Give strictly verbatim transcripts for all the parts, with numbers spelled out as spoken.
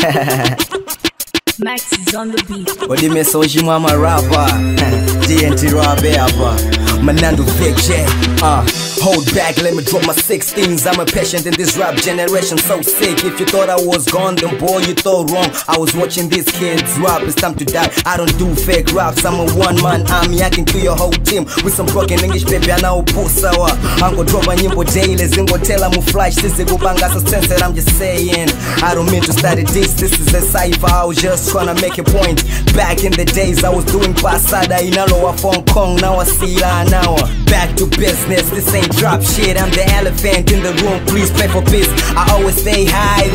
Max is on the beat. What the message you mama rapper? D N T rapper. Manando Vic J. Uh, hold back, let me drop my sixteens. I'm a patient in this rap generation, so sick. If you thought I was gone, then boy, you thought wrong. I was watching these kids rap, it's time to die. I don't do fake raps, I'm a one-man army. I can kill your whole team with some broken English, baby, and I'll pull sour. I'm gonna drop my nyimbo daily, zingo tell I'm flash. This is Gubanga suspense, I'm just saying. I don't mean to study this, this is a cipher. I was just tryna make a point. Back in the days, I was doing Pasada in a lower Hong Kong. Now I see la now. Back to business, this ain't drop shit. I'm the elephant in the room, please pray for peace. I always stay high.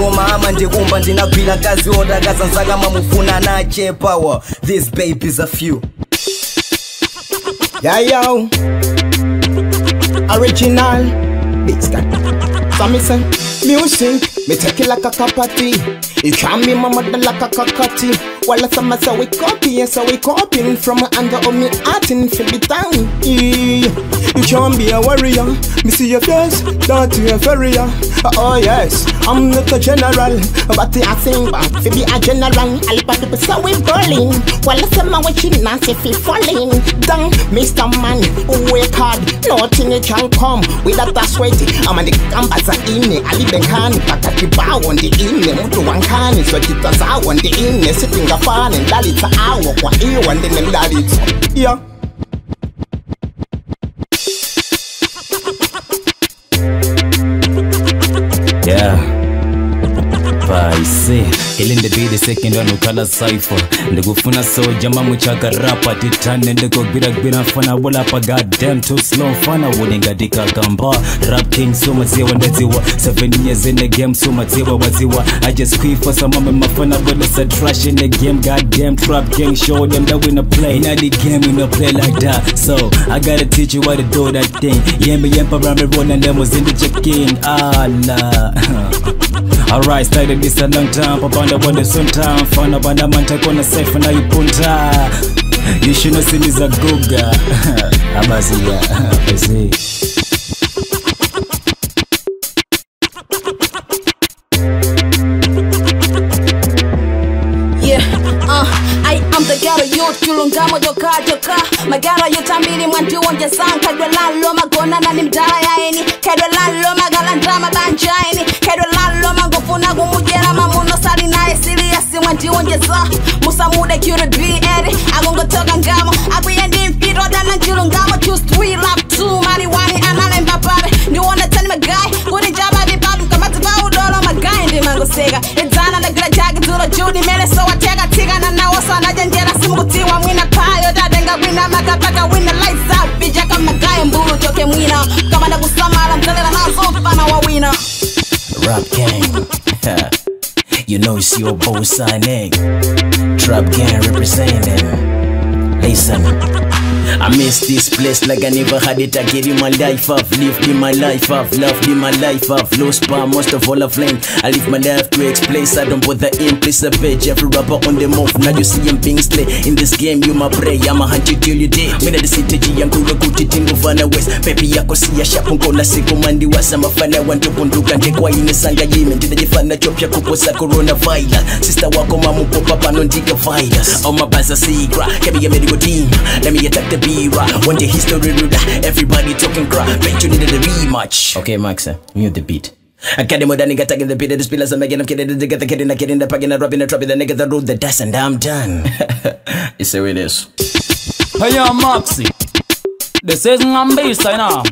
Power. These babies are few. Yeah, yo. Original. Big sky. So me say, music, me take it like a cup of tea. You can be my mother like a cockatoo. While some say we copy, so we copying from under of me acting for the town. Yeah. You can be a warrior. Me see your face, don't you a furrier. Oh yes, I'm not a general, but I sing back to be a general. I'll put the so we bowling. While some watching Nancy feel falling down. Mister Man, work hard, nothing you can come without a sweaty. I'm on the campus in it. I live in Khan, but I keep out on the in it. Mutu one can, so it does out on the in it. Sitting a fan and that it's a hour, what you want in the daddy. Yeah. Yeah. Paise killing the beat the second one ukala cipher ndikufuna soja mamuchaka rapa titane ndikobira gbira fana bola pa goddamn too slow fana woningadika gamba rap king so maziwa ndaziwa seven years in the game so maziwa waziwa I just quit for some of my fana but it's a trash in the game goddamn trap gang show them that we no play in the game we no play like that so I gotta teach you how to do that thing yeah me yampa rambe run and them was in the check-in Allah. Alright, started this a long time, Papanda won the soon time. Fana banda man take on a safe and now you punta. You should not see this a googa. Abasi ya, abasi. I'm the ghetto youth, chulungamo joka joka. Magara yutambili mwandu onje sang. Kadwe lalo magona na nimdala ya eni. Kadwe lalo magalandrama banja eni. Kadwe lalo magofuna gumujera mamuno sali na esili yasi mwandu onje za. Musa mude kure dwi eri. Agongo toka ngamo. Akuyendi mfiro dana chulungamo. Choose three lap two mani wani anale mbapare. Ni wanna tell me guy. Kuri jaba di babu kamati ba udolo magai ndi mango sega. Edana na gra jagi duro judi mele so watega tiga na na wasa na janjera simutiwa mwina payo dadenga wina makapaka wina lights out bija kama gaya mbulu choke mwina kama na kusamala mtendela na zofana wa wina Rap gang. You know it's your boss signing. Trap gang representing. Listen, I miss this place like I never had it again in my life. I've lived in my life, I've loved in my life, I've lost power, most of all I've learned. I live my life to explain, I don't bother in place. I page every rapper on the move. Now you see him being slay. In this game you my prey, I'ma hunt you till you dead. When I city yangu kuti tingo fana west. Pepe yako siya shapu kola siku mandi wasa mafana wantu punduka ndekwa ine sanga yime. Ndida jifana chopya kuposa coronavirus. Sister wako mamu popa pano ndika virus. All my buzz a secret, can be a medical team. Let me attack the B-Rock. One day history ruda, everybody talking crap. Bet you needed a rematch. Okay, Max, mute the beat. I got him with a nigga tagging the beat of the spillers. I'm making them kidding the get the kidding, I get in the packing, rubbing the dropping the nigga that ruled the dust, and I'm done. You see what it is. Hey, yo, Maxi. This is Ngambisa, you know.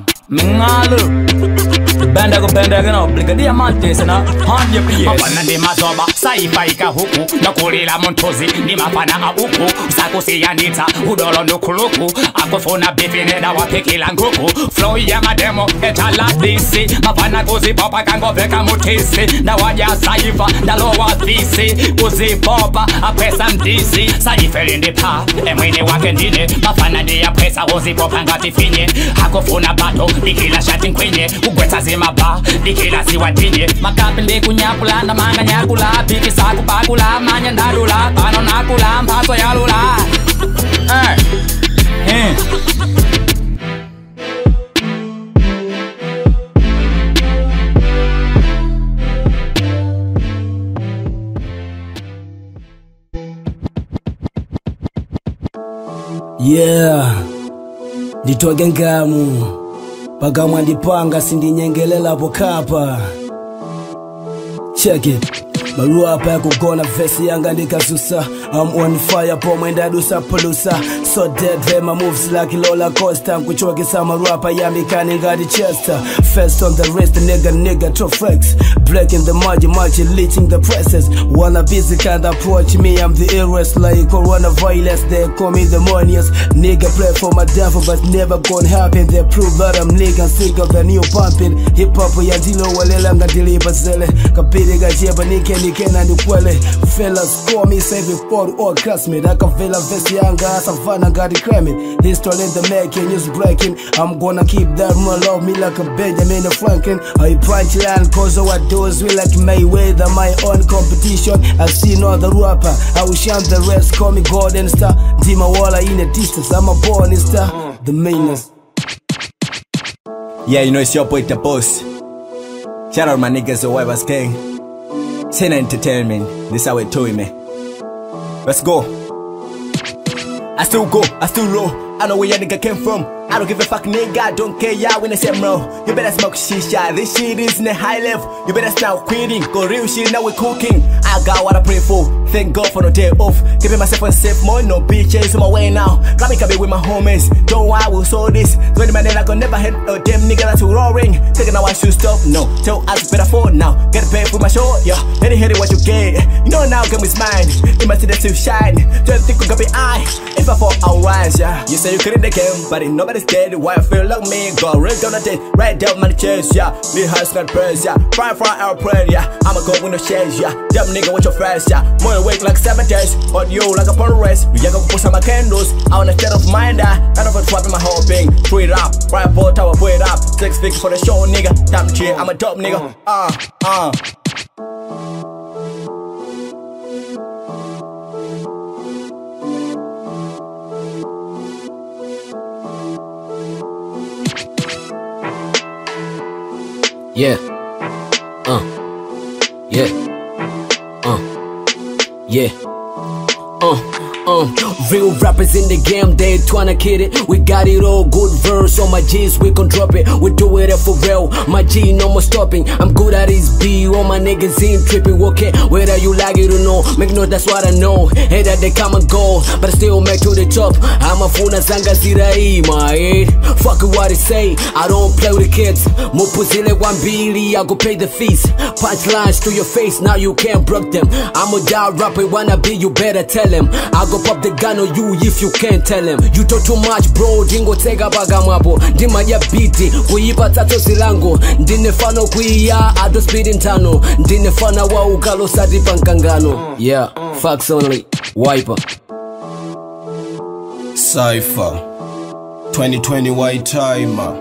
Mingalu. Banda go banda you know, blika diamantes na hand your P S. Mapana ndi mazoba, saifa ika huku. Nakulila montozi, ndi mapana abuku. Sakusi ya nita, udolo nukuluku. Akufuna bifi neda wapikila nguku. Flow ya mademo, etala disi. Mapana kuzi popa kango veka mutisi. Na waja saifa, na lowa thisi. Kuzi popa, apesa mdisi. Saifa lindi pa, emwini wake ndine. Mapana ndi ya pesa, uzi popa ngati finye. Hakufuna bato, dikila shati nkwenye. Ugweta zima ba, dikila siwa tinye. Makapi ndi kunyakula, na manga nyakula. Piki saku pakula, manya ndadula. Pano nakula, mpaso yalula. Eh, eh. Yeah, nditwage ngamu paka mwandipanga sindinyengelela pokapa. Check it. Marua pa kukona vesi yanga ndikasusa. I'm on fire po mwenda dusa polusa. So dead very my moves like Lola Costa. Kuchoki sama rapa yami kani ngadi Chester. First on the wrist nigga nigga troflex. Black in the margin margin leaching the presses. Wanna busy kind approach me I'm the illest like coronavirus. They call me the monius. Nigga play for my devil but never gonna happen. They prove that I'm nigga sick of the new pumping. Hip hop ya dilo walela nga deliver zele. Kapiri gajeba nike nike na ndikwele. Fellas call me save it for all classmate. I can feel a vest yanga savannah got the cramming. History in the making news breaking. I'm gonna keep that more love me like a Benjamin Franklin. I punch land cause all I do is we like Mayweather. My own competition I see no other rapper. I will shine the rest call me golden star. Dima Walla in the distance I'm a born star. The meanest. Yeah, you know it's your boy the boss. Shout out my niggas the Webers Gang. Sena Entertainment. This how it told me. Let's go. I still go, I still roll. I know where your nigga came from. I don't give a fuck nigga, I don't care y'all when I say bro. You better smoke shisha, this shit is in a high level. You better start quitting, go real shit, now we cooking. I got what I pray for, thank God for no day off. Keeping myself on safe mode, no bitches on my way now. Got me coming with my homies, don't worry, we'll solve this. twenty man I gon' never hit a damn nigga that's roaring. Thinking now I should stop, no, tell us better for now. Get paid for my show, yeah, any hit it what you get. You know now, game is mine, you must see the still shine. Don't think we got be eye, if I fall I'll rise, yeah. You say you couldn't the game, but ain't nobody's dead. Why I feel like me, go real down the day, right down my chest, yeah. Me has got press, yeah. Fry fry our prayer, yeah. I'ma go with no shares, yeah. Damn nigga with your friends, yeah. More wake like seven days, but you like a porn rest. You gotta put some candles, I on a state of mind, I kind of a trap in my whole thing. Put it up, right boat tower, put it up. Six figures for the show, nigga. Damn chill, I'm a dope nigga. Uh, uh. Yeah, uh, yeah, uh, yeah, uh. Um, real rappers in the game, they tryna kid it. We got it all, good verse on my G's, we can drop it. We do it for real, my G, no more stopping. I'm good at this B, all my niggas ain't tripping, okay. Whether you like it or no, make note, that's what I know. Hey, that they come and go, but I still make to the top. I'm a fool, zanga zirai, my head. Fuck what they say, I don't play with the kids. More pussy like one billy, I go pay the fees. Punchlines to your face, now you can't block them. I'm a die rapper, wanna be, you better tell him. I go pop the gun on you if you can't tell him. You talk too much bro, dingo tega baga mwapo. Ndima ya biti, kuipa tato silango. Ndine fano kuiya, ado speeding tano. Ndine fana wa ukalo sadi pankangano. Yeah, facts only, wiper. Cypher twenty twenty white timer.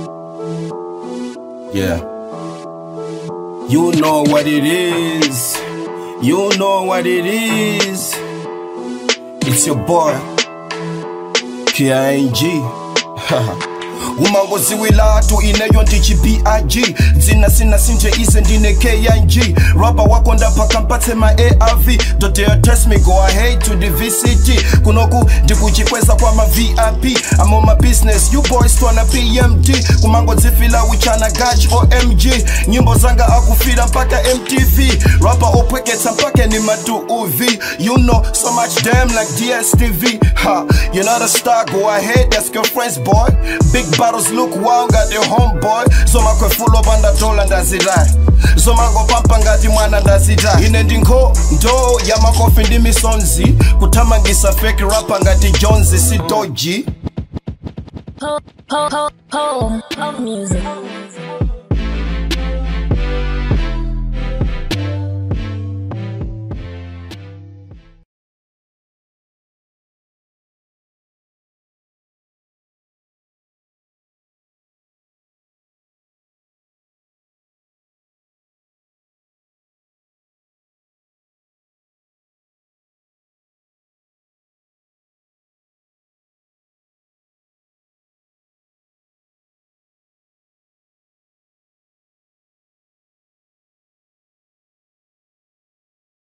Yeah. You know what it is. You know what it is. It's your boy K I N G. Umangozi wilatu ineyo ndichi B I G. Zina sina sinje ise ndine K I N G. Rapper wako ndapaka mpate ma A R V. Don't dare test me, go ahead to the V C T. Kunoku ndikuchikweza kwa ma V I P. I'm on my business, you boys twana P M D. Kumangozi fila wichana gach O M G. Nyimbo zanga akufila mpaka M T V. Rapper opweketa mpaka ni matu U V. You know so much damn like D S T V. Ha, you're not a star, go ahead, ask your friends boy. Big battles look wild, got the homeboy. So my kwe full of under doll and dazirai. So mango pampa ngati mwana ndazita. Ine ndinko ndo ya makofi ndi misonzi. Kutamangisa fake rapper ngati Jonesy si doji. Ho, ho, ho, ho, ho music.